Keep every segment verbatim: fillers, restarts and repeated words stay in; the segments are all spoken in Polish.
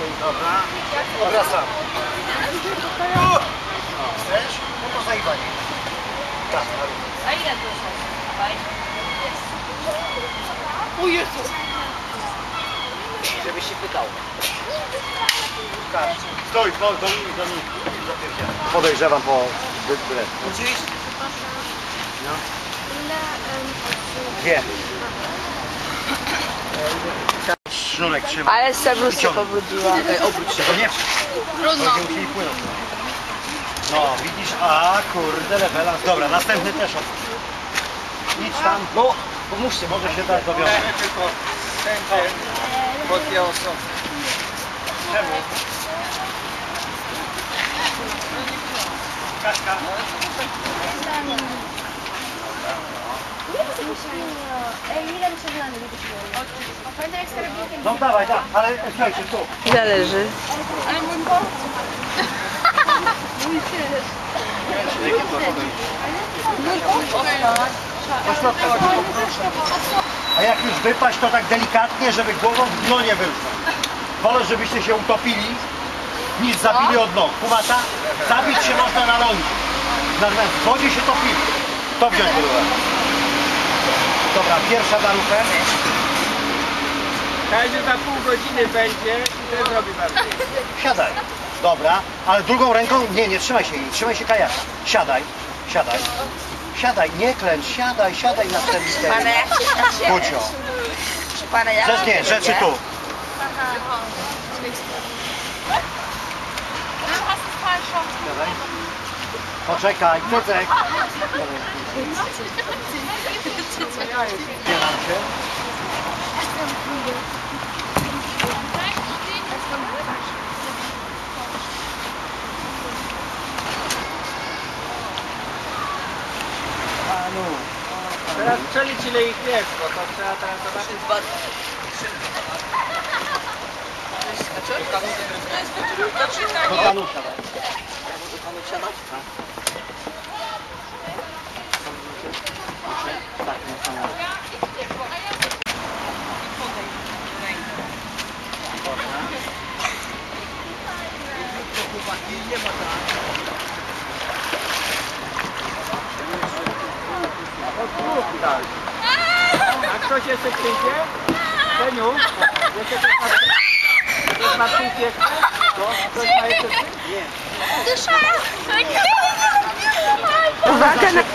Dobra. Wracam. Chcesz? No to zajwanie. Tak. A ile to są? O Jezus! Żebyś się pytał. Stoj, stoj, do mnie, do mnie. Podejrzewam po bilet. Oczywiście. No. Dwie. Sznurek trzyma. Ale Sebrus się pobrudziła. Obróć się, to nie. Trudno. Będziemy musieli płynąć. No, widzisz, a kurde, rewelans. Dobra, następny też obróć. Idź tam. No, pomóżcie, może się tak dowiąże. Tylko wszędzie po dwie osoby. Czemu? Kaśka. No dawaj, tak, ale słuchajcie, tu. Zależy. Ale mój port. Mój też. A jak już wypaść, to tak delikatnie, żeby głową w dno nie wyruszyć. Wolę, żebyście się utopili, niż zabili od nóg. Kumata? Zabić się można na lądzie. Natomiast w wodzie się topili. To wziąć było. Dobra, pierwsza na rufę. Każdy za pół godziny będzie i to zrobi bardzo. Siadaj. Dobra, ale drugą ręką, nie, nie trzymaj się jej, trzymaj się kajaka. Siadaj, siadaj. Siadaj, nie klęcz, siadaj, siadaj na ten liter. Pana jak się tak się... Bucio. Pana jak Rzecz nie, rzeczy tu. Siadaj. Poczekaj, cycek. Zbieram się. Teraz przelić ile ich jest, bo to trzeba teraz zobaczyć. Do panu siadaj. Tak, na samą. A ktoś jeszcze przyjdzie? Seniu? Jeszcze ktoś ma... Ktoś ma przyjść jeszcze? Ktoś ma jeszcze przyjść? Nie. Uwaga na...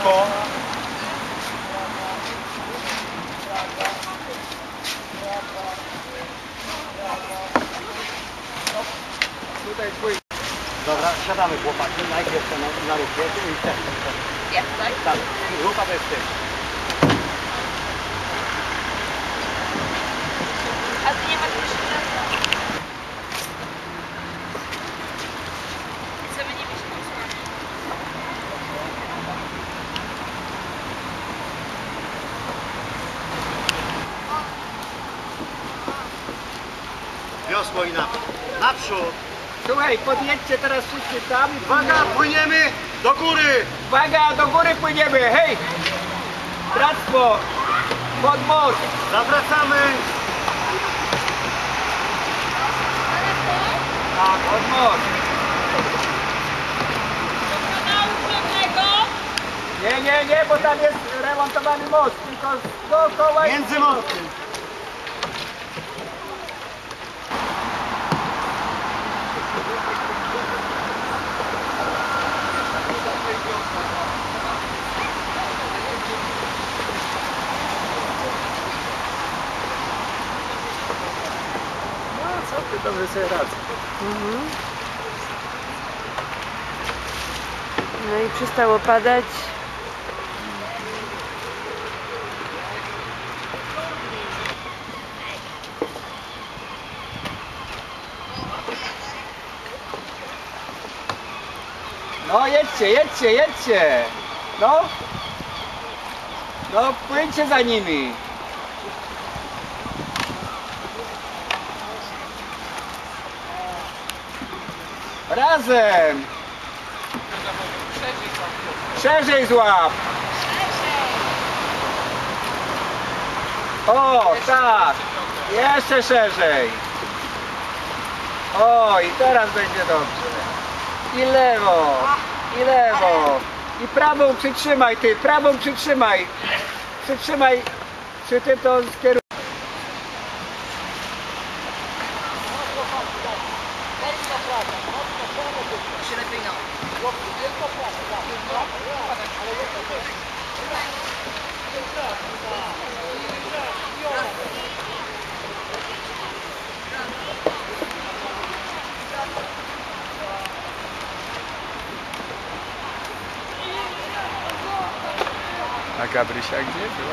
Tutaj twój. Dobra, siadamy chłopaki, najpierw na, na rufie, tu i też. Jak tak? Tak, rufa to jest ty. A tu nie ma tu jeszcze żadnego. Chcemy nie mieć posłać. Wiosło i naprzód. Naprzód! Słuchaj, podjedźcie teraz wszyscy tam. Uwaga, płyniemy do góry! Uwaga, do góry płyniemy, hej! Transport! Pod most! Zawracamy! Tak, pod most! Nie, nie, nie, bo tam jest remontowany most, tylko dookoła... Między mostem. Co ty dobrze sobie radzę. Mhm. No i przestało padać. No jedźcie, jedźcie, jedźcie! No! No płyńcie za nimi! Razem! Szerzej złap! O, tak! Jeszcze szerzej! O, i teraz będzie dobrze. I lewo, i lewo. I prawą przytrzymaj ty, prawą przytrzymaj. Przytrzymaj przy tym to skieruj. A Gabrysia gdzie była?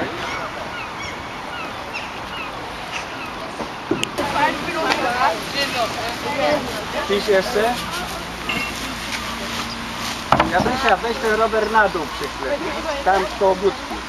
Pisz jeszcze? Gabrysia, weź ten rower na dół przyklej. Tam koło budki.